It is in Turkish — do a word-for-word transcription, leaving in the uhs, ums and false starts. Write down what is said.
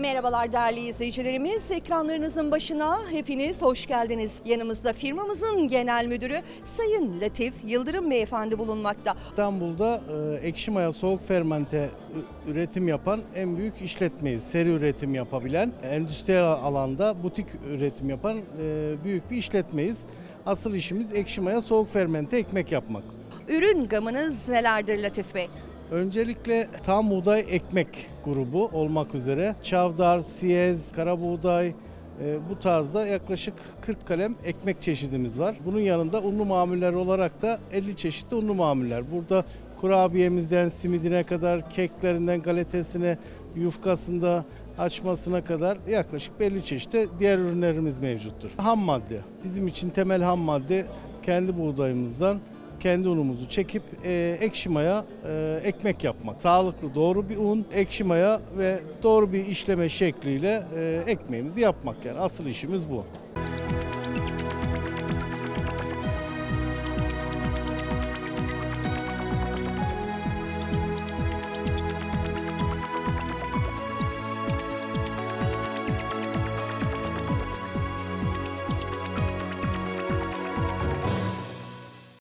Merhabalar değerli izleyicilerimiz. Ekranlarınızın başına hepiniz hoş geldiniz. Yanımızda firmamızın genel müdürü Sayın Latif Yıldırım Beyefendi bulunmakta. İstanbul'da e, ekşi maya soğuk fermente üretim yapan en büyük işletmeyiz. Seri üretim yapabilen, endüstriyel alanda butik üretim yapan e, büyük bir işletmeyiz. Asıl işimiz ekşi maya soğuk fermente ekmek yapmak. Ürün gamınız nelerdir Latif Bey? Öncelikle tam buğday ekmek grubu olmak üzere çavdar, siyez, kara buğday, e, bu tarzda yaklaşık kırk kalem ekmek çeşidimiz var. Bunun yanında unlu mamuller olarak da elli çeşitli unlu mamuller. Burada kurabiyemizden simidine kadar, keklerinden galetesine, yufkasında açmasına kadar yaklaşık elli çeşitli diğer ürünlerimiz mevcuttur. Ham madde, bizim için temel ham madde kendi buğdayımızdan kendi unumuzu çekip e, ekşi maya e, ekmek yapmak. Sağlıklı doğru bir un, ekşi maya ve doğru bir işleme şekliyle e, ekmeğimizi yapmak, yani asıl işimiz bu.